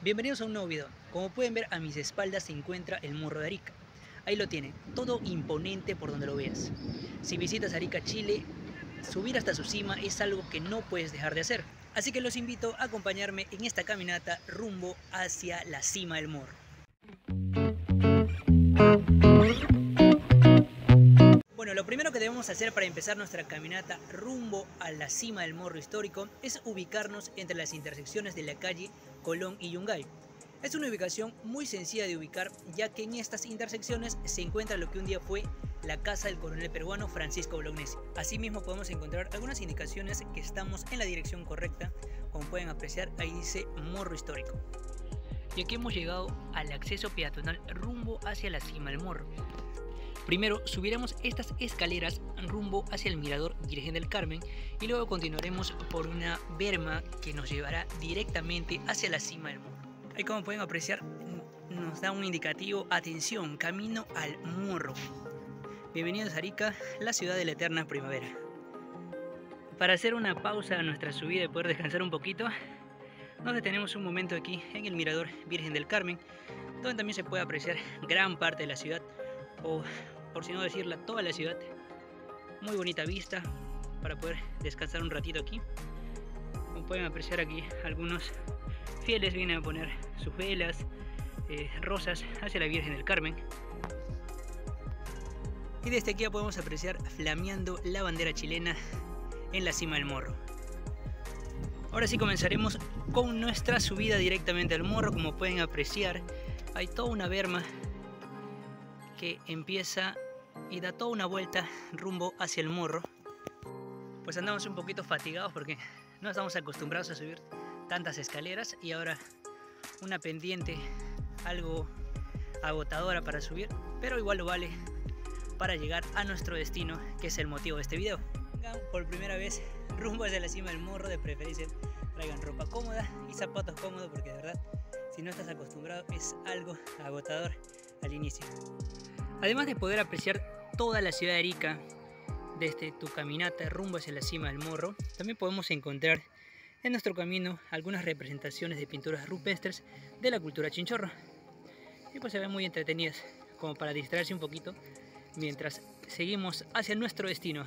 Bienvenidos a un nuevo video. Como pueden ver, a mis espaldas se encuentra el Morro de Arica. Ahí lo tienen, todo imponente por donde lo veas. Si visitas Arica, Chile, subir hasta su cima es algo que no puedes dejar de hacer. Así que los invito a acompañarme en esta caminata rumbo hacia la cima del Morro. Bueno, lo primero que debemos hacer para empezar nuestra caminata rumbo a la cima del Morro histórico es ubicarnos entre las intersecciones de la calle Colón y Yungay. Es una ubicación muy sencilla de ubicar, ya que en estas intersecciones se encuentra lo que un día fue la casa del coronel peruano Francisco Bolognesi. Asimismo podemos encontrar algunas indicaciones que estamos en la dirección correcta. Como pueden apreciar, ahí dice Morro histórico. Y aquí hemos llegado al acceso peatonal rumbo hacia la cima del Morro. Primero subiremos estas escaleras rumbo hacia el mirador Virgen del Carmen y luego continuaremos por una berma que nos llevará directamente hacia la cima del morro. Ahí, como pueden apreciar, nos da un indicativo: atención, camino al morro. Bienvenidos a Arica, la ciudad de la eterna primavera. Para hacer una pausa a nuestra subida y poder descansar un poquito, nos detenemos un momento aquí en el mirador Virgen del Carmen, donde también se puede apreciar gran parte de la ciudad, o por si no decirla, toda la ciudad. Muy bonita vista para poder descansar un ratito aquí. Como pueden apreciar, aquí algunos fieles vienen a poner sus velas, rosas hacia la Virgen del Carmen. Y desde aquí ya podemos apreciar flameando la bandera chilena en la cima del morro. Ahora sí comenzaremos con nuestra subida directamente al morro. Como pueden apreciar, hay toda una berma que empieza y da toda una vuelta rumbo hacia el morro. Pues andamos un poquito fatigados porque no estamos acostumbrados a subir tantas escaleras, y ahora una pendiente algo agotadora para subir, pero igual lo vale para llegar a nuestro destino, que es el motivo de este video. Vengan por primera vez rumbo hacia la cima del morro, de preferencia traigan ropa cómoda y zapatos cómodos, porque de verdad, si no estás acostumbrado, es algo agotador al inicio. Además de poder apreciar toda la ciudad de Arica desde tu caminata rumbo hacia la cima del morro, también podemos encontrar en nuestro camino algunas representaciones de pinturas rupestres de la cultura chinchorro, y pues se ven muy entretenidas, como para distraerse un poquito mientras seguimos hacia nuestro destino.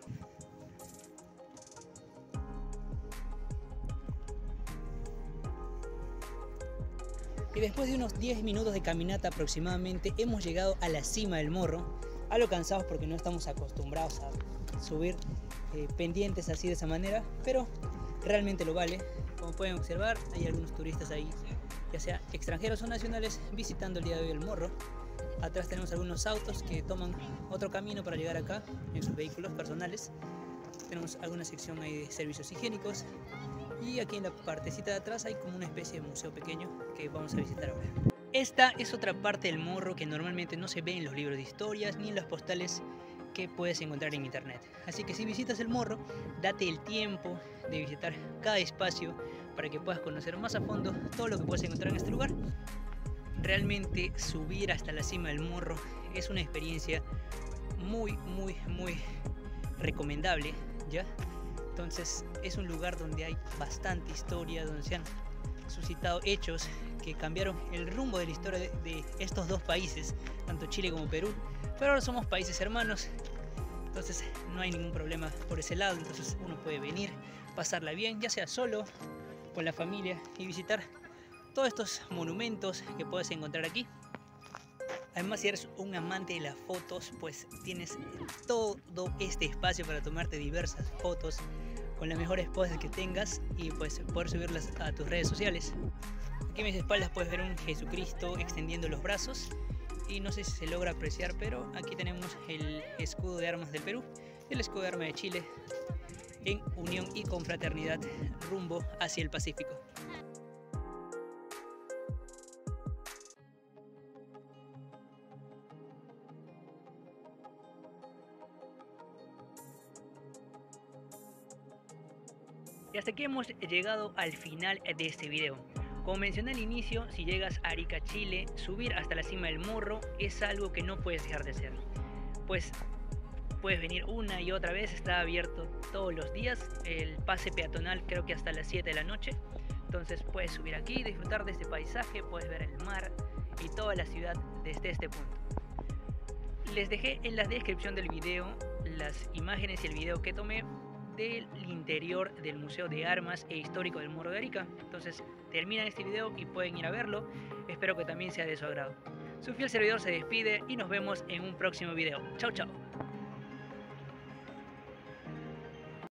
Y después de unos 10 minutos de caminata aproximadamente, hemos llegado a la cima del morro, algo cansados porque no estamos acostumbrados a subir pendientes así de esa manera, pero realmente lo vale. Como pueden observar, hay algunos turistas ahí, ya sea extranjeros o nacionales, visitando el día de hoy el morro. Atrás tenemos algunos autos que toman otro camino para llegar acá en sus vehículos personales. Tenemos alguna sección ahí de servicios higiénicos. Y aquí en la partecita de atrás hay como una especie de museo pequeño que vamos a visitar ahora. Esta es otra parte del morro que normalmente no se ve en los libros de historias ni en las postales que puedes encontrar en internet. Así que si visitas el morro, date el tiempo de visitar cada espacio para que puedas conocer más a fondo todo lo que puedes encontrar en este lugar. Realmente subir hasta la cima del morro es una experiencia muy recomendable, ¿ya? Entonces es un lugar donde hay bastante historia, donde se han suscitado hechos que cambiaron el rumbo de la historia de estos dos países, tanto Chile como Perú, pero ahora somos países hermanos, entonces no hay ningún problema por ese lado. Entonces uno puede venir, pasarla bien, ya sea solo, con la familia, y visitar todos estos monumentos que puedes encontrar aquí. Además, si eres un amante de las fotos, pues tienes todo este espacio para tomarte diversas fotos con las mejores poses que tengas y pues poder subirlas a tus redes sociales. Aquí a mis espaldas puedes ver un Jesucristo extendiendo los brazos, y no sé si se logra apreciar, pero aquí tenemos el escudo de armas del Perú y el escudo de armas de Chile en unión y confraternidad rumbo hacia el Pacífico. Y hasta aquí hemos llegado al final de este video. Como mencioné al inicio, si llegas a Arica, Chile, subir hasta la cima del morro es algo que no puedes dejar de hacer. Pues puedes venir una y otra vez, está abierto todos los días. El pase peatonal creo que hasta las 7 de la noche. Entonces puedes subir aquí, disfrutar de este paisaje, puedes ver el mar y toda la ciudad desde este punto. Les dejé en la descripción del video las imágenes y el video que tomé del interior del Museo de Armas e Histórico del Morro de Arica. Entonces terminan este video y pueden ir a verlo. Espero que también sea de su agrado. Su fiel servidor se despide y nos vemos en un próximo video. Chao, chao.